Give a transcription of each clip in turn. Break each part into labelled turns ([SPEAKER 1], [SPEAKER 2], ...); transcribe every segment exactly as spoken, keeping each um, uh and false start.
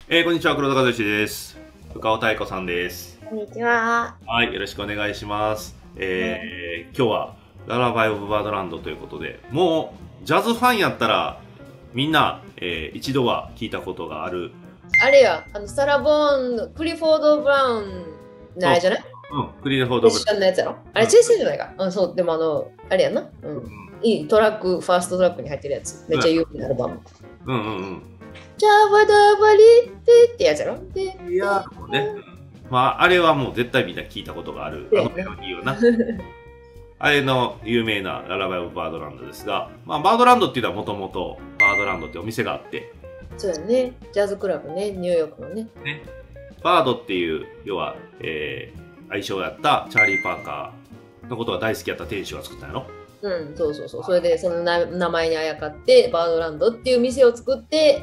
[SPEAKER 1] えー、こんにちは、黒田和之です。深尾太子さんです。
[SPEAKER 2] こんにちは。
[SPEAKER 1] はい、よろしくお願いします。えー、今日はララバイ・オブ・バードランドということで、もうジャズファンやったらみんな、えー、一度は聞いたことがある。
[SPEAKER 2] あれや、あのサラ・ボーンのクリフォード・ブラウンのあれじゃない？
[SPEAKER 1] うん、クリフォード・ブラウン。
[SPEAKER 2] セッションのやつやろ？あれ、チェイスじゃないか。うん、そう、でもあの、あれやんな。うん。いいトラック、ファーストトラックに入ってるやつ。めっちゃ有名なアルバム。
[SPEAKER 1] うんうんうん。
[SPEAKER 2] ジャバダバリってってやつやろ？で、
[SPEAKER 1] いやー、ね。まあ、あれはもう絶対みんな聞いたことがある。あのメロディーよな。あれの有名なララバイ・オブ・バードランドですが、まあ、バードランドっていうのはもともとバードランドってお店があって、
[SPEAKER 2] そうやね。ジャズクラブね、ニューヨークのね。
[SPEAKER 1] ね、バードっていう、要は、えー、愛称やったチャーリー・パーカーのことが大好きやった店主が作ったんやろ。
[SPEAKER 2] うん、そうそうそう。それで、そのな名前にあやかって、バードランドっていう店を作って、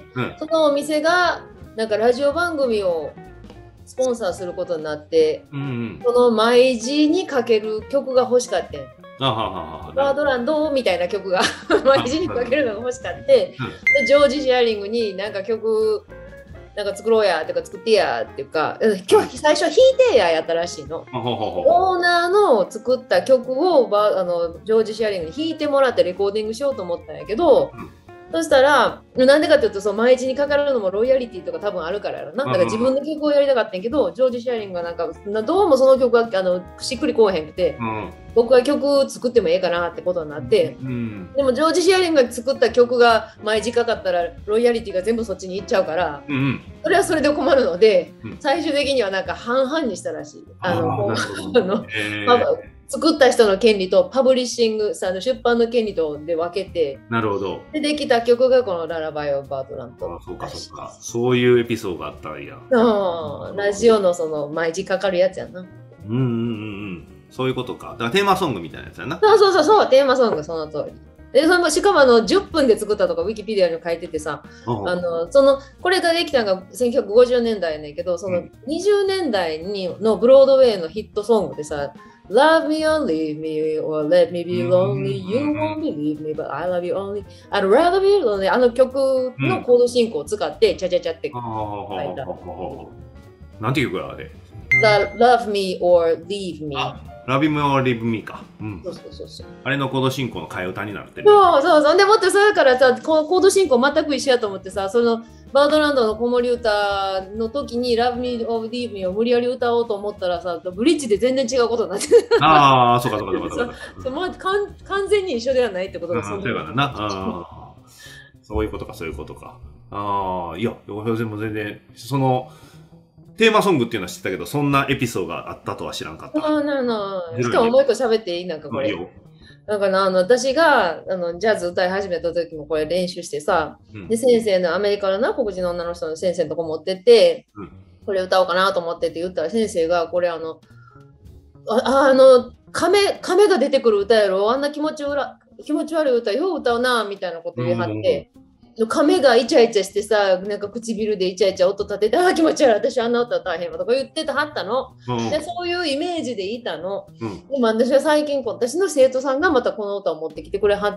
[SPEAKER 2] うん、そのお店が、なんかラジオ番組をスポンサーすることになって、うんうん、その毎時にかける曲が欲しかったん。バードランドみたいな曲が毎時にかけるのが欲しかって、うん、ジョージ・シェアリングになんか曲なんか作ろうやってか作ってやっていうか、今日最初弾いてややったらしいの。オーナーの作った曲をバあのジョージ・シェアリングに弾いてもらってレコーディングしようと思ったんやけど、うん、そしたらなんでかっていうとその毎日にかかるのもロイヤリティとか多分あるからやろな。だから自分の曲をやりたかったんやけど、ジョージ・シェアリングがなんかどうもその曲があのしっくりこうへんくて、うん、僕は曲作ってもええかなってことになって、うん、でもジョージ・シェアリングが作った曲が毎時かかったらロイヤリティが全部そっちに行っちゃうから、うん、それはそれで困るので、うん、最終的にはなんか半々にしたらしい。あのあの作った人の権利とパブリッシングさ、出版の権利とで分けて、
[SPEAKER 1] なるほど。
[SPEAKER 2] でできた曲がこのララバイ・オブ・バードランド。
[SPEAKER 1] あ、そうかそうか。そういうエピソードがあったんや。
[SPEAKER 2] うん、ラジオのその毎時かかるやつやな。うん
[SPEAKER 1] うんうんうん。そういうことか。だからテーマソングみたいなやつやな。
[SPEAKER 2] そうそうそうそう、テーマソングその通り。でそのしかもあのじゅっぷんで作ったとかウィキペディアに書いててさ、あのそのこれができたのがせんきゅうひゃくごじゅうねんだいやねんけど、そのにじゅうねんだいにのブロードウェイのヒットソングでさ、Love me or leave me or let me be lonely, you won't believe me, but I love you only, I'd rather be lonely あの曲のコード進行を使ってチャチャチャって書いた。
[SPEAKER 1] なんていう曲やあれ？
[SPEAKER 2] Love me or leave me。
[SPEAKER 1] ラビムオーリブミーか。
[SPEAKER 2] うん。そうそうそうそう。
[SPEAKER 1] あれのコード進行の替え歌になってる。
[SPEAKER 2] そうそうそう。でもってそれからさ、コード進行全く一緒やと思ってさ、そのバードランドの子守歌の時に Love Me or Leave Me を無理やり歌おうと思ったらさ、ブリッジで全然違うことになってる。
[SPEAKER 1] ああ、そうかそうかそうかそうか。
[SPEAKER 2] そう、まあ、完完全に一緒ではないってことが
[SPEAKER 1] そういうことな。あそういうことかそういうことか。ああ、いや、でも全然その。テーマソングっていうのは知ってたけど、そんなエピソードがあったとは知らんかった。
[SPEAKER 2] ああ、なるほど。しかももう一個喋っていいなんかこれ。なんかな、あの私があのジャズ歌い始めた時もこれ練習してさ、うん、で先生のアメリカのな黒人の女の人の先生のとこ持ってって、うん、これ歌おうかなと思ってって言ったら先生がこれあの、あ、あの亀、亀が出てくる歌やろ、あんな気持ち悪気持ち悪い歌よう歌うなみたいなこと言い張って。うん亀がイチャイチャしてさ、なんか唇でイチャイチャ音立てて、ああ気持ち悪い、私あんな歌大変わとか言ってたはったの、うん、で。そういうイメージでいたの。うん、でも私は最近、私の生徒さんがまたこの歌を持ってきてくれはって、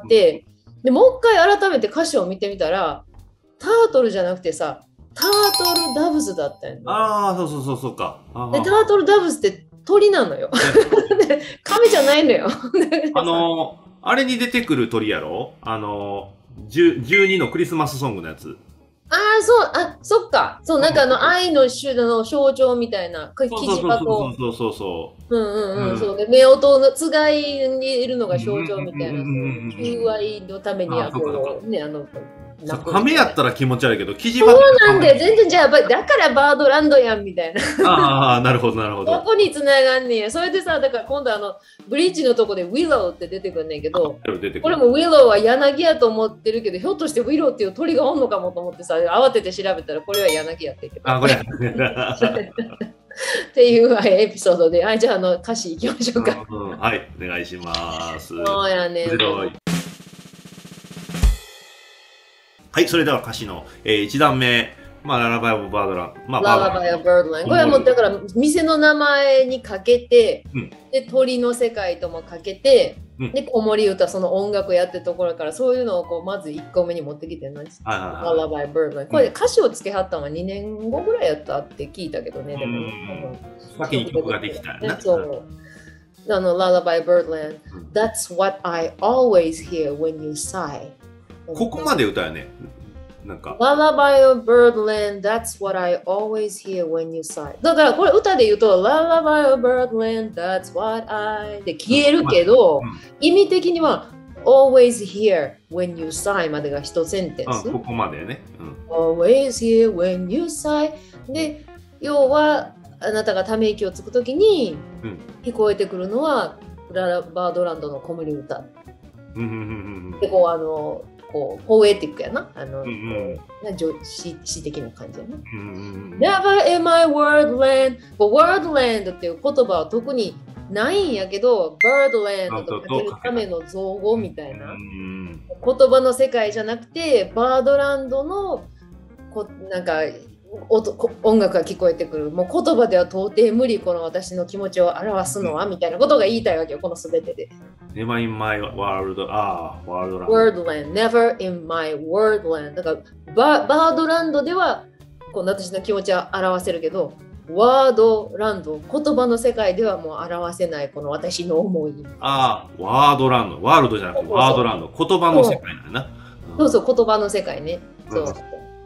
[SPEAKER 2] うん、でもう一回改めて歌詞を見てみたら、タートルじゃなくてさ、タートルダブズだったよね。
[SPEAKER 1] ああ、そうそうそうそうか。
[SPEAKER 2] で、タートルダブズって鳥なのよ。亀じゃないのよ。
[SPEAKER 1] あのー、あれに出てくる鳥やろあのーじゅうにのクリスマスソングのやつ。
[SPEAKER 2] ああ、そう、あ、そっか。そう、なんかあの、愛の種の象徴みたいな、生地箱。
[SPEAKER 1] そうそうそう。
[SPEAKER 2] うんうんうん、そうで、夫婦のつがいにいるのが象徴みたいな、求愛のためには、こう、ね、あの、
[SPEAKER 1] 亀やったら気持ち悪いけど、生地
[SPEAKER 2] 箱。そうなんで、全然じゃあ、だからバードランドやんみたいな。
[SPEAKER 1] ああ、なるほど、なるほど。
[SPEAKER 2] どこにつながんねや。それでさ、だから今度あの、ブリッジのとこでウィローって出てくんねんけど、これもウィローは柳やと思ってるけど、ひょっとしてウィローっていう鳥がおんのかもと思ってさ、慌てて調べたら、これは柳やってんけど。
[SPEAKER 1] あ、これ。
[SPEAKER 2] っていうエピソードで、あ、じゃあ、あの歌詞いきましょうか。
[SPEAKER 1] うん、はい、お願いします。
[SPEAKER 2] そうやね。
[SPEAKER 1] はい、それでは歌詞の、えー、いちだんめ、 まあ、ララバイ・オブ・バードランド。まあ、
[SPEAKER 2] ララバイ・オブ・バードランド。これはもうだから、店の名前にかけて、うん、で、鳥の世界ともかけて、うん、で、子守歌、その音楽やってるところから、そういうのをこうまずいっこめに持ってきてるのに、ララバイ・バードランド。これ歌詞をつけはったのはにねんごぐらいやったって聞いたけどね、でも。
[SPEAKER 1] 先に曲ができたよね。
[SPEAKER 2] そう。あの、Lullaby Birdland、うん、That's what I always hear when you sigh。
[SPEAKER 1] ここまで歌うね。なんか。
[SPEAKER 2] Lullaby of Birdland, That's what I always hear when you sigh。だからこれ歌で言うと、Lullaby of Birdland, That's what I で消えるけど、うん、意味的には Always hear when you sigh までが一センテンス。
[SPEAKER 1] うん、ここまでね。うん、
[SPEAKER 2] Always hear when you sigh。で、要は、あなたがため息をつくときに聞こえてくるのは、うん、ララバードランドの子守歌。で、こう、あの、こう、ポエティックやな。あの、うんうん、詩, 詩的な感じやな。うんうん、Never in my wordland。wordland っていう言葉は特にないんやけど、birdland とかけるための造語みたいな。言葉の世界じゃなくて、バードランドのこなんか、音, 音楽が聞こえてくる。もう言葉では到底無理、この私の気持ちを表すのは、うん、みたいなことが言いたいわけよ、このすべてで。
[SPEAKER 1] Never in my world, ああ、ワールドランド。
[SPEAKER 2] Wordland, never in my wordland。だからバ、バードランドではこの私の気持ちを表せるけど、ワードランド、言葉の世界ではもう表せない、この私の思い。
[SPEAKER 1] ああ、ワードランド。ワールドじゃなくてワードランド。言葉の世界だな。
[SPEAKER 2] そうそう、言葉の世界ね。そう。うん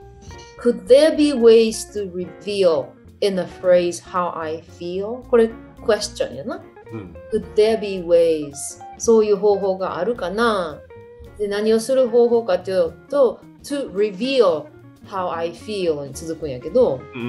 [SPEAKER 2] Could there be ways to reveal in a phrase how I feel? これ question やな。うん、Could there be ways? そういう方法があるかな。で、何をする方法かというと、to reveal how I feel に続くんやけど、うん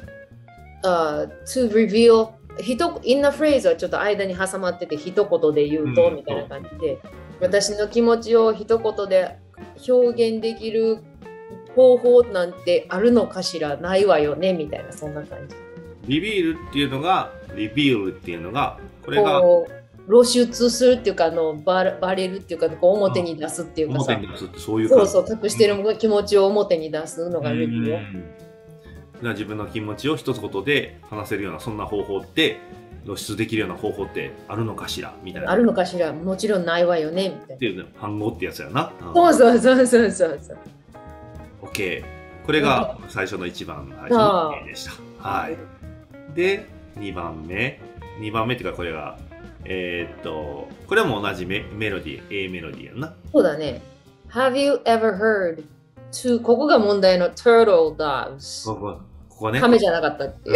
[SPEAKER 2] uh, to reveal ひと in a phrase はちょっと間に挟まってて一言で言うと、うん、みたいな感じで、私の気持ちを一言で表現できる方法なんてあるのかしら、ないわよねみたいな、そんな感じ。
[SPEAKER 1] リビールっていうのが、リビールっていうのが、これが
[SPEAKER 2] 露出するっていうか、あの バ, バレるっていうか、こう表に出すっていうかさ、
[SPEAKER 1] 表に出すってそういう感じ。
[SPEAKER 2] そうそう、隠してる気持ちを表に出すのがリビール。
[SPEAKER 1] 自分の気持ちを一言で話せるような、そんな方法って露出できるような方法ってあるのかしらみたいな。
[SPEAKER 2] あるのかしら、もちろんないわよねみたいな。
[SPEAKER 1] っていう、ね、反語ってやつやな。
[SPEAKER 2] うん、そうそうそうそうそうそう。
[SPEAKER 1] OK。これが最初の一番最初の例でした。はい。で、にばんめ。にばんめっていうか、これが、えー、っと、これも同じ メ, メロディー、A メロディーやんな。
[SPEAKER 2] そうだね。Have you ever heard to ここが問題の turtle doves。
[SPEAKER 1] ここ、ここね。
[SPEAKER 2] 亀じゃなかったっていう。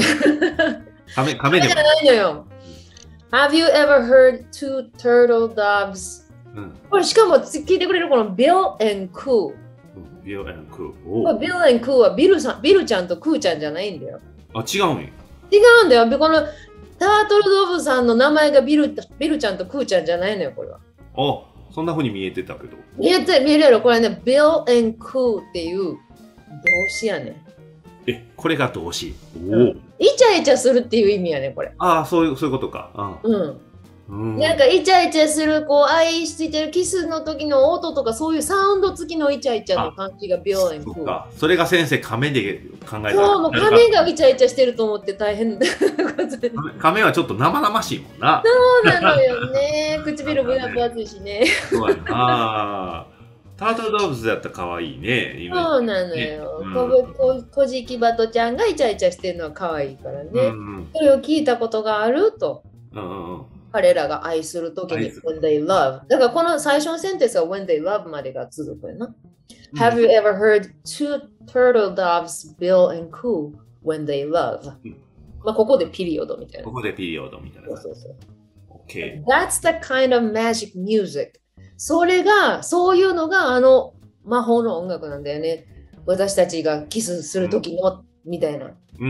[SPEAKER 1] 亀、亀でも。
[SPEAKER 2] 亀じゃないのよ。Have you ever heard two turtle doves？うん、これしかも聞いてくれるこの Bill and Coo。
[SPEAKER 1] ビル&ク
[SPEAKER 2] ー。ビル&クーはビルさん、ビルちゃんとクーちゃんじゃないんだよ。
[SPEAKER 1] あ、違うんや。
[SPEAKER 2] 違うんだよ。このタートルドブさんの名前がビル、ビルちゃんとクーちゃんじゃないのよ、これは。
[SPEAKER 1] あ、そんな風に見えてたけど。
[SPEAKER 2] 見えて、見えるやろ。これね、ビル&クーっていう動詞やね。
[SPEAKER 1] え、これが動詞。
[SPEAKER 2] おお、うん。イチャイチャするっていう意味やね、これ。
[SPEAKER 1] ああ、そういう、そういうことか。
[SPEAKER 2] うん。うん、なんかイチャイチャする、こう愛してるキスの時の音とか、そういうサウンド付きのイチャイチャの感じがビョーン。
[SPEAKER 1] そうか。それが先生亀で考えた。
[SPEAKER 2] そう、もう亀がイチャイチャしてると思って大変だ。
[SPEAKER 1] 亀はちょっと生々しいもんな。
[SPEAKER 2] そうなのよね。唇ぶやぶ厚いしね。
[SPEAKER 1] そうやな。タートルドーブズだったら可愛いね。
[SPEAKER 2] そうなのよ。コジキバトちゃんがイチャイチャしてるのは可愛いからね。うんうん、それを聞いたことがあると。うんうんうん、彼らが愛するときに when they love。だからこの最初のセンテンスは when they love までが続くよな。うん、Have you ever heard two turtle doves bill and coo when they love？うん、まあここでピリオドみたいな。
[SPEAKER 1] ここでピリオドみたいな。
[SPEAKER 2] そうそうそう。
[SPEAKER 1] Okay.
[SPEAKER 2] That's the kind of magic music。それが、そういうのがあの魔法の音楽なんだよね。私たちがキスするときの、うん、みたいな。うん。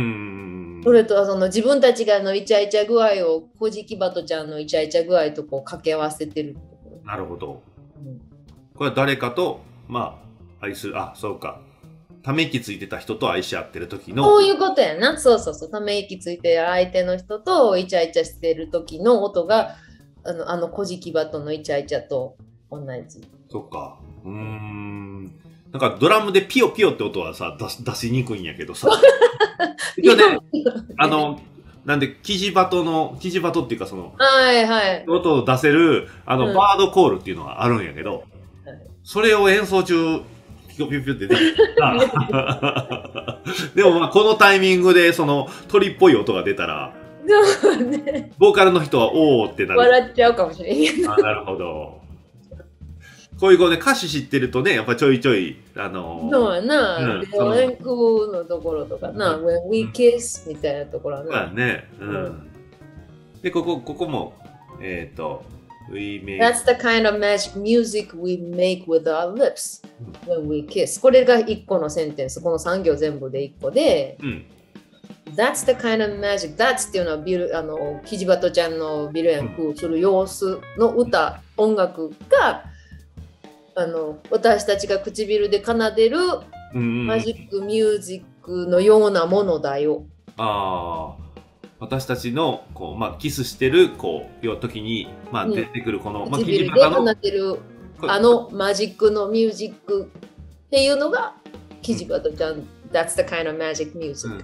[SPEAKER 2] それとその自分たちがのイチャイチャ具合をコジキバトちゃんのイチャイチャ具合とこう掛け合わせてる。
[SPEAKER 1] なるほど。うん、これは誰かと、まあ、愛する、あ、そうか。ため息ついてた人と愛し合ってる時の。
[SPEAKER 2] そういうことやな。そうそうそう。ため息ついてる相手の人とイチャイチャしてる時の音が、あの、あのコジキバトのイチャイチャと同じ。
[SPEAKER 1] そっか。うーん。 なんかドラムでピヨピヨって音はさ、出し出しにくいんやけどさ。一応ね、あの、なんで、キジバトの、キジバトっていうかその、
[SPEAKER 2] はいはい。
[SPEAKER 1] 音を出せる、あの、
[SPEAKER 2] うん、
[SPEAKER 1] バードコールっていうのがあるんやけど、はい、それを演奏中、ピヨピヨピヨって出てきた。でもまあ、このタイミングで、その、鳥っぽい音が出たら、ね、ボーカルの人は、おーってなる。
[SPEAKER 2] 笑っちゃうかもしれんけど。
[SPEAKER 1] あ、なるほど。こういうこうね、歌詞知ってるとね、やっぱちょいちょい、あのー、
[SPEAKER 2] そうやな、うん、そのレンクのところとかな、うん、When we kiss みたいなところは
[SPEAKER 1] な。まあね、うん。うん、で、ここ、ここも、えっ、ー、と、We make...
[SPEAKER 2] That's the kind of magic music we make with our lips when we kiss. これがいっこのセンテンス、このさん行全部でいっこで、うん、That's the kind of magic. That's っていうのはビル、あの、キジバトちゃんのビルエンクする様子の歌、うん、音楽が、あの私たちが唇で奏でるマジックミュージックのようなものだよ。
[SPEAKER 1] ああ、私たちのこう、まあ、キスしてるこういう時に、まあ、出てくるこの、うん、まあ、
[SPEAKER 2] 唇で奏でるあのマジックのミュージックっていうのがキジバトちゃん、うん、That's the kind of magic music。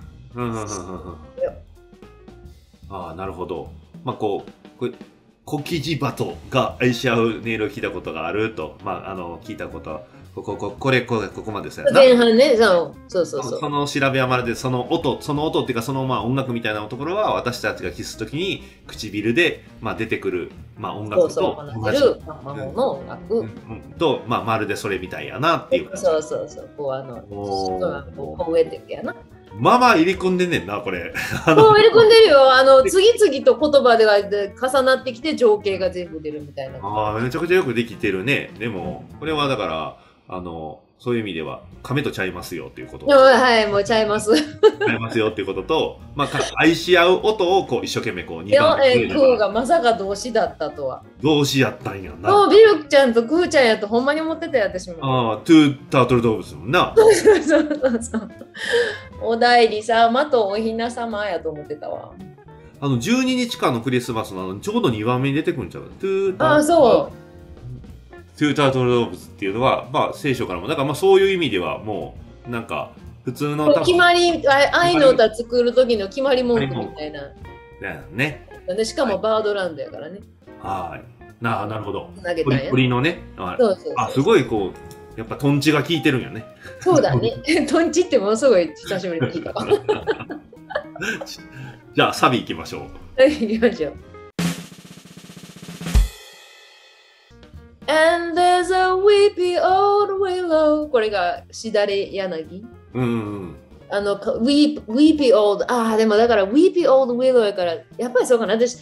[SPEAKER 1] ああ、なるほど。まあこうこれコキジバトが愛し合う音色を聞いたことがあると、まあ、あの、聞いたこと、ここ、ここれ、これ、ここまでですよね。
[SPEAKER 2] 前半ね、そうそうそうそう。
[SPEAKER 1] その調べはまるで、その音、その音っていうか、そのまあ音楽みたいなところは、私たちがキスすときに、唇で、まあ出てくる、まあ音楽と同じ。
[SPEAKER 2] そうそう、魔法の音楽、うんうん、
[SPEAKER 1] と、まあまるでそれみたいやなっていう。
[SPEAKER 2] そうそうそう、こうあの、ポエティックやな。
[SPEAKER 1] まあまあ入り込んでんねんな、これ。
[SPEAKER 2] もう入り込んでるよ。あの、次々と言葉では重なってきて情景が全部出るみたいな。
[SPEAKER 1] ああ、めちゃくちゃよくできてるね。でも、これはだから、あの、そういう意味では、亀とちゃいますよっていうこと。
[SPEAKER 2] はい、もうちゃいます。
[SPEAKER 1] ちゃいますよっていうことと、まあ、愛し合う音をこう一生懸命こうにばん
[SPEAKER 2] えー、クーがまさか動詞だったとは。
[SPEAKER 1] 動詞やったんやな。
[SPEAKER 2] そう、ビルちゃんとクーちゃんやとほんまに思ってたよ、私も。
[SPEAKER 1] ああ、トゥータートル動物もんな。
[SPEAKER 2] そうそうそうそう。お代理様とおひな様やと思ってたわ。
[SPEAKER 1] あの、じゅうににちかんのクリスマスのあのちょうどにばんめに出てくるんちゃう？トゥーター
[SPEAKER 2] ああ、そう。
[SPEAKER 1] トゥータートル動物っていうのは、まあ、聖書からも、だからまあそういう意味ではもう、なんか、普通の。
[SPEAKER 2] 決まり、愛の歌作る時の決まり文句みたいな。
[SPEAKER 1] だよね。
[SPEAKER 2] でしかもバードランドやからね。
[SPEAKER 1] はい。なあ、なるほど。
[SPEAKER 2] 投げたんや。
[SPEAKER 1] 鳥のね。
[SPEAKER 2] そうそうそう。
[SPEAKER 1] あ、すごいこう、やっぱトンチが効いてるんよね。
[SPEAKER 2] そうだね。トンチってものすごい久しぶりに聞いた。
[SPEAKER 1] じゃあ、サビ行きましょう。
[SPEAKER 2] はい、行きましょう。And there's a weepy old willow これがしだれ柳、
[SPEAKER 1] うん、
[SPEAKER 2] あの weep, weepy old ああでもだから weepy old willow やからやっぱりそうかな私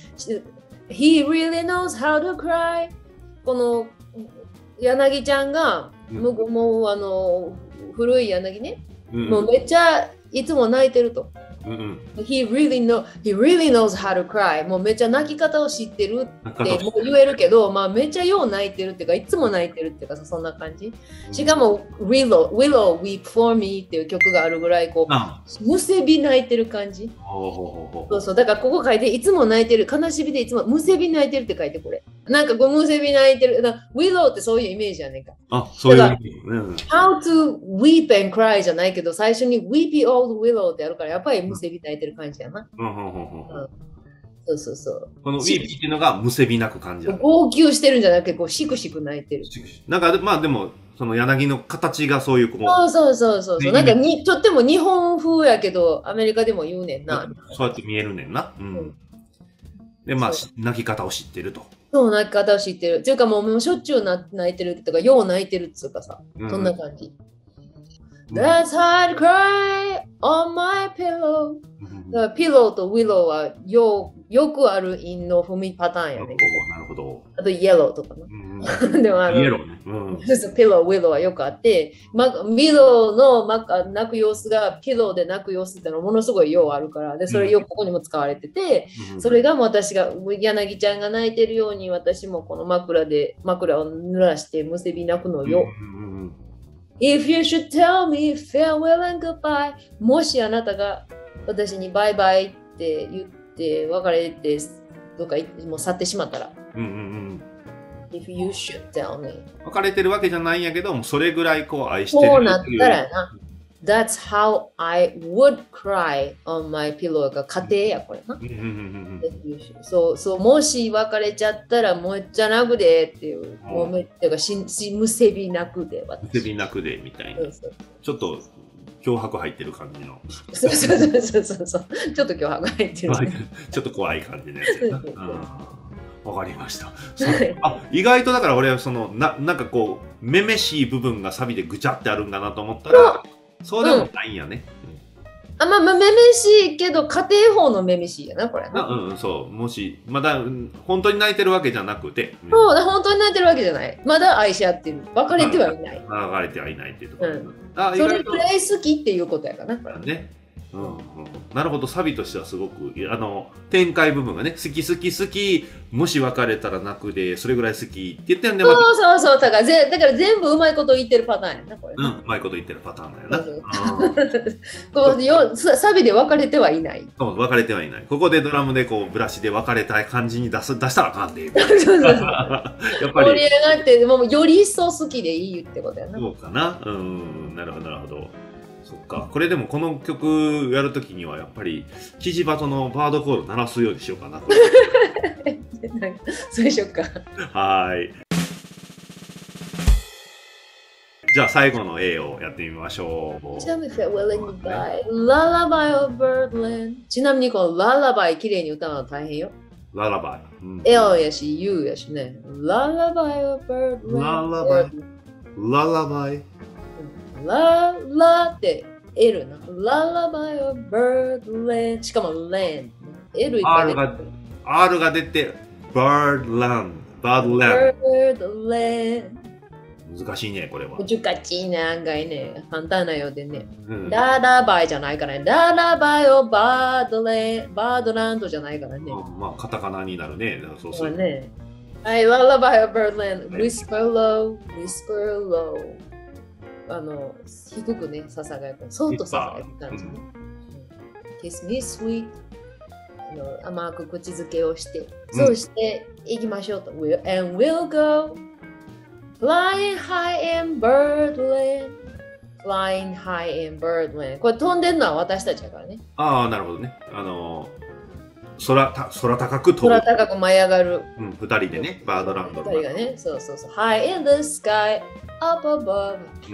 [SPEAKER 2] He really knows how to cry この柳ちゃんが、うん、もうもうあの古い柳ね、うん、もうめっちゃいつも泣いてると。
[SPEAKER 1] うんうん、
[SPEAKER 2] he, really know, he really knows how to cry もうめっちゃ泣き方を知ってるってもう言えるけど、まあ、めっちゃよう泣いてるっていうかいつも泣いてるっていうかそんな感じ、うん、しかも Willow, Willow Weep for Me っていう曲があるぐらいこうむせび泣いてる感じ。そうそうだからここ書いていつも泣いてる悲しみでいつもむせび泣いてるって書いてこれなんかこうむせび泣いてるだ Willow ってそういうイメージじゃねえか。
[SPEAKER 1] あそういう、うん、
[SPEAKER 2] How to weep and cry じゃないけど最初に Weepy old willow ってあるからやっぱりむせび泣いてる感じやな。
[SPEAKER 1] うんうんうんうん、
[SPEAKER 2] そうそうそう。
[SPEAKER 1] このウィーピーっていうのがむせび泣く感じだ。
[SPEAKER 2] 号泣してるんじゃなくてこうしくしく泣いてる。
[SPEAKER 1] なんかまあでもその柳の形がそういうこう。
[SPEAKER 2] そうそうそうそう。なんかにとっても日本風やけどアメリカでも言うねんな。
[SPEAKER 1] そうやって見えるねんな。うん。うん、でまあ泣き方を知ってると。
[SPEAKER 2] そう泣き方を知ってる。っていうかもうもうしょっちゅう泣いてるとかよう泣いてるっつうかさ、うん、そんな感じ。That's how I cry on my pillow. だからピローとウィローは よ, よくある韻の踏みパターンやね。
[SPEAKER 1] なるほど。
[SPEAKER 2] あとイエローとかな。うん、でもあの、イエローね。うん、ピロー、ウィローはよくあって、ま、ミローの、ま、泣く様子がピローで泣く様子ってのはものすごいようあるから、でそれよくここにも使われてて、うん、それがもう私が柳ちゃんが泣いてるように私もこの枕で枕を濡らしてむせび泣くのよ。うんうんうん、If you should tell me farewell and goodbye もしあなたが私にバイバイって言って別れてどっかもう去ってしまったら、
[SPEAKER 1] うんうんうん、
[SPEAKER 2] If you should tell me.
[SPEAKER 1] 別れてるわけじゃないんやけど、もうそれぐらいこう愛してる
[SPEAKER 2] こうなったらな。That's how I would cry on my pillow が家庭やこれな。そうそう、もし別れちゃったらもうじゃなくでっていう、もうめっていうかししむせびなくで
[SPEAKER 1] むせびなくでみたいな。そうそうちょっと脅迫入ってる感じの。
[SPEAKER 2] そうそうそうそうそう。ちょっと脅迫入ってる、ね。
[SPEAKER 1] ちょっと怖い感じのやつやな。わかりました。あ、意外とだから俺はそのななんかこうめめしい部分がサビでぐちゃってあるんだなと思ったら。そうでもないんやね。
[SPEAKER 2] うん、あまあ、まあ、めめしいけど、家庭法のめめしいやな、これ。
[SPEAKER 1] うんうん、そう。もし、まだ、本当に泣いてるわけじゃなくて。
[SPEAKER 2] そう、本当に泣いてるわけじゃない。まだ愛し合ってる。別れてはいない。
[SPEAKER 1] 別れてはいないっていうところ。うん、
[SPEAKER 2] あそれくらい好きっていうことやかな。
[SPEAKER 1] ね。うんうん、なるほど、サビとしてはすごくあの展開部分がね、好き好き好き、もし別れたら泣くで、それぐらい好きって言ってるんで、
[SPEAKER 2] そうそうそう、だからぜだから全部うまいこと言ってるパターンやな、これ。
[SPEAKER 1] うん、うまいこと言ってるパターンだよな。
[SPEAKER 2] こうよサビで別れてはいない。
[SPEAKER 1] そう、別れてはいない。ここでドラムでこうブラシで別れたい感じに出す出したらあかんで。やっぱり。盛り上
[SPEAKER 2] がって、もうより一層好きでいいってことやな。
[SPEAKER 1] そうかな。うん、なるほど、なるほど。そっか。これでもこの曲やるときにはやっぱりキジバトのバードコール鳴らすようにしようかな。
[SPEAKER 2] そうしようか。
[SPEAKER 1] はい。じゃあ最後の A をやってみましょう。
[SPEAKER 2] ちなみに、Lullaby of Birdland。ちなみにこの Lullaby 綺麗に歌うの大変よ。
[SPEAKER 1] Lullaby。
[SPEAKER 2] L やし U やしね。Lullaby of Birdland。
[SPEAKER 1] Lullaby。
[SPEAKER 2] ララって L な。Lullaby of Birdland。しかも Land。L いっぱい出てる。
[SPEAKER 1] R が出て Birdland。Birdland。
[SPEAKER 2] Birdland。
[SPEAKER 1] 難しいね、これは。
[SPEAKER 2] 難しいね、案外ね。簡単なようでね。ララバイじゃないからね。ララバイをバードレン、バードランドじゃないからね。
[SPEAKER 1] まあ、カタカナになるね。そうそう。
[SPEAKER 2] ね。はい、ララバイをバードランド。Whisper low, whisper low。あの、低くね、ささがやく。そっとささがやく感じね。Kiss me sweet。あの甘く口づけをして、そうしていきましょうと。We'll, and we'll go.Flying high in birdland, flying high in birdland. これ飛んでるのは私たちだからね。
[SPEAKER 1] ああ、なるほどね。あのー、空た空高く飛ぶ。
[SPEAKER 2] 空高く舞い上がる。
[SPEAKER 1] うん、二人でね、バードランドの。
[SPEAKER 2] 二人がね、そうそうそう。High in the sky, up above.、うん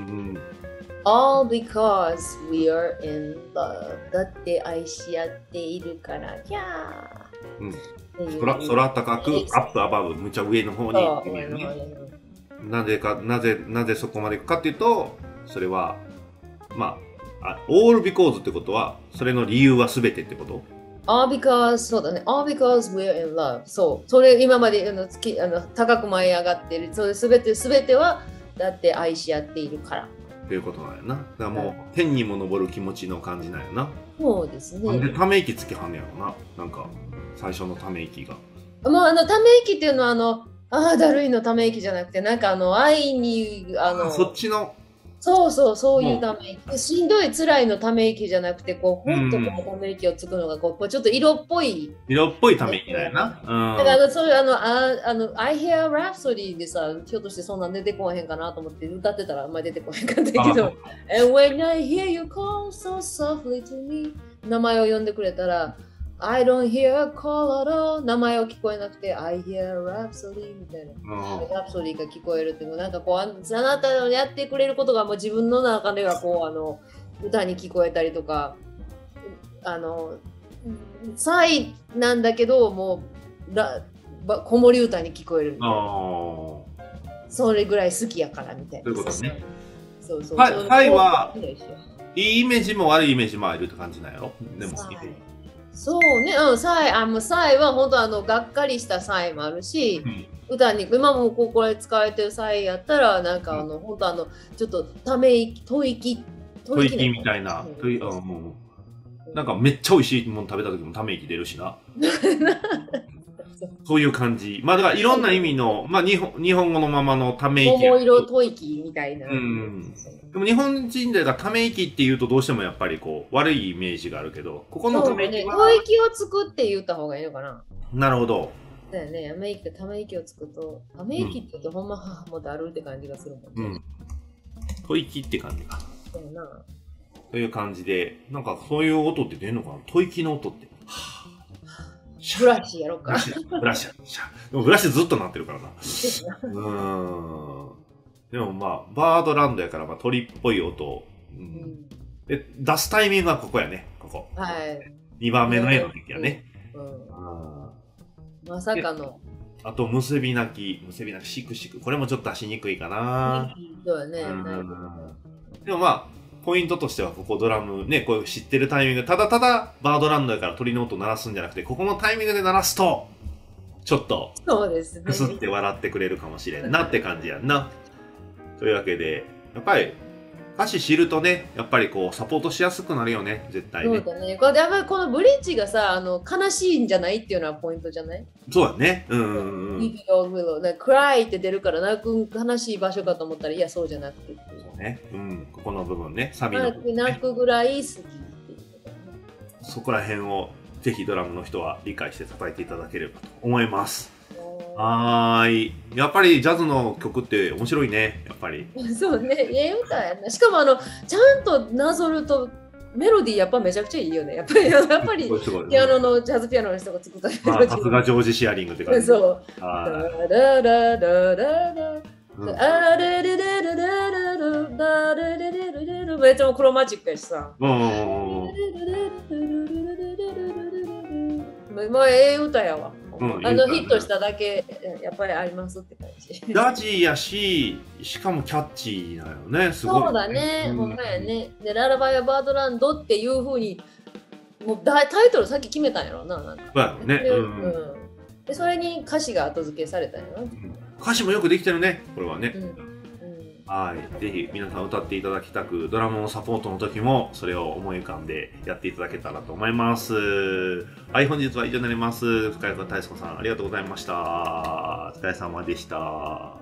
[SPEAKER 2] 、All because we are in love. だって愛し合っているから。キャー。
[SPEAKER 1] うん、空, 空高く、アップアバブ、むちゃ上の方に行ってみるね。なぜか、なぜ、なぜそこまで行くかっていうと、それは、まあ、all because ってことは、それの理由はすべてってこと？
[SPEAKER 2] all because そうだね。all because we're in love。そう。それ今まであの月あの高く舞い上がってる。それすべてすべてはだって愛し合っているから。
[SPEAKER 1] っていうことなんやな。だからもう、はい、天にも昇る気持ちの感じなんやな。
[SPEAKER 2] そうですね。
[SPEAKER 1] なんでため息つきはんねやろな。なんか最初のため息が。
[SPEAKER 2] もうあのため息っていうのはあの。ああ、だるいのため息じゃなくて、なんかあの、愛に、あの、
[SPEAKER 1] そっちの。
[SPEAKER 2] そうそう、そういうため息。しんどい、辛いのため息じゃなくて、こう、ほんとこのため息をつくのが、こう、ちょっと色っぽい。
[SPEAKER 1] 色っぽいため息だよな。
[SPEAKER 2] うん。だから、そういう、あの、ああの、I Hear Rhapsody でさ、ひょっとしてそんなん出てこへんかなと思って歌ってたら、あんまり出てこへんかったけど、And when I hear you call so softly to me 名前を呼んでくれたら、I don't hear a call at all 名前を聞こえなくて I hear a rhapsody みたいなラプソディが聞こえるっていうなんかこうあなたのやってくれることがもう自分の中ではこうあの歌に聞こえたりとかあのサイなんだけどもうら子守歌に聞こえるみたいなそれぐらい好きやからみたいな
[SPEAKER 1] そういうことね
[SPEAKER 2] そうそう
[SPEAKER 1] サイはいいイメージも悪いイメージもあるって感じなんやろでも
[SPEAKER 2] そうね、うん、サイ、あのサイは本当あのがっかりしたサイもあるし、うん、歌に今もここで使われてるサイやったらなんかあの、うん、本当あのちょっとため息、吐息、
[SPEAKER 1] 吐息みたいな、うん、あもうなんかめっちゃ美味しいもの食べた時もため息出るしな。そういう感じ。まあだからいろんな意味の、まあ日本日本語のままのため息。
[SPEAKER 2] 桃色吐息みたいな。うん。
[SPEAKER 1] でも日本人でがため息って言うとどうしてもやっぱりこう悪いイメージがあるけど、ここのため息
[SPEAKER 2] は、ね、吐息をつくって言った方がいいのかな。
[SPEAKER 1] なるほど。
[SPEAKER 2] だよね、ため息ため息をつくと、ため息って言うとほんま、はもうだるって感じがするもんね。
[SPEAKER 1] うん。吐息って感じか。
[SPEAKER 2] そうやな。
[SPEAKER 1] という感じで、なんかそういう音って出るのかな、吐息の音って。
[SPEAKER 2] ブラシやろうか。
[SPEAKER 1] ブラシ、シャでもブラシずっと鳴ってるからな。うーん。でもまあ、バードランドやから、まあ、鳥っぽい音を、うん、で出すタイミングはここやね、ここ。
[SPEAKER 2] はい。
[SPEAKER 1] にばんめの絵の時やね。
[SPEAKER 2] うん。まさかの。
[SPEAKER 1] あと、結び泣き、結び泣き、シクシク。これもちょっと出しにくいかな。
[SPEAKER 2] そうやね。
[SPEAKER 1] でもまあ、ポイントとしては、ここドラムね、こういう知ってるタイミング、ただただバードランドやから鳥の音鳴らすんじゃなくて、ここのタイミングで鳴らすと、ちょっと、
[SPEAKER 2] そうですね。
[SPEAKER 1] くすって笑ってくれるかもしれんなって感じやんな。というわけで、やっぱり、歌詞知るとね、やっぱりこう、サポートしやすくなるよね、絶対ね。
[SPEAKER 2] そうだね。これやっぱりこのブリッジがさ、あの悲しいんじゃないっていうのはポイントじゃない？
[SPEAKER 1] そうだね。うんうんうん。
[SPEAKER 2] クライって出るから泣く悲しい場所かと思ったら、いや、そうじゃなくて。
[SPEAKER 1] そうね。うん。ここの部分ね、サビの部分、ね。
[SPEAKER 2] 泣くぐらい好きっていうことだね。
[SPEAKER 1] そこら辺をぜひドラムの人は理解して叩いていただければと思います。はーい。やっぱりジャズの曲って面白いね、やっぱり。
[SPEAKER 2] そうね、ええ歌やな。しかもあの、ちゃんとなぞると、メロディーやっぱめちゃくちゃいいよね。やっぱり、やっぱりピアノの、ジャズピアノの人が作ったメロディー。
[SPEAKER 1] さすがジョージ・シアリングって感じ。
[SPEAKER 2] そう。ダダダダダダ。あれれれれれれれだれれれれれれめっちゃクロマチックやしさ。うん。まあ、ええ歌やわ。うん、あのヒットしただけやっぱりありますって感じ。
[SPEAKER 1] ラジーやし、しかもキャッチーだよね。すごい、ね。
[SPEAKER 2] そうだね、ほんまやね。で、ララバイアバードランドっていうふうに、もうタイトルさっき決めたんやろうな。なんか
[SPEAKER 1] そうやろね、うん。
[SPEAKER 2] うん。で、それに歌詞が後付けされたんやろ、うん。
[SPEAKER 1] 歌詞もよくできてるね、これはね。
[SPEAKER 2] うん
[SPEAKER 1] はい。ぜひ皆さん歌っていただきたく、ドラムのサポートの時もそれを思い浮かんでやっていただけたらと思います。はい、本日は以上になります。深谷君、大輔さん、ありがとうございました。お疲れ様でした。